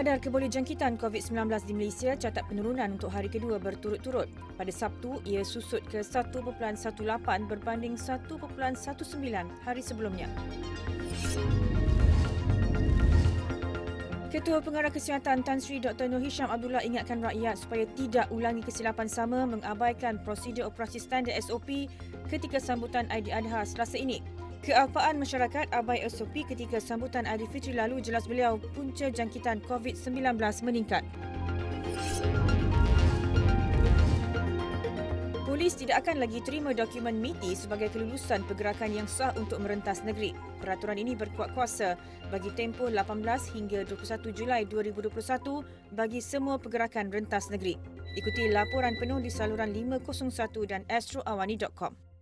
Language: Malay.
Kadar kebolehjangkitan COVID-19 di Malaysia catat penurunan untuk hari kedua berturut-turut. Pada Sabtu, ia susut ke 1.18 berbanding 1.19 hari sebelumnya. Ketua Pengarah Kesihatan Tan Sri Dr. Noor Hisham Abdullah ingatkan rakyat supaya tidak ulangi kesilapan sama mengabaikan prosedur operasi standard SOP ketika sambutan Aidiladha Selasa ini. Kealpaan masyarakat abai SOP ketika sambutan Aidilfitri lalu jelas beliau punca jangkitan COVID-19 meningkat. Polis tidak akan lagi terima dokumen MITI sebagai kelulusan pergerakan yang sah untuk merentas negeri. Peraturan ini berkuat kuasa bagi tempoh 18 hingga 21 Julai 2021 bagi semua pergerakan rentas negeri. Ikuti laporan penuh di saluran 501 dan astroawani.com.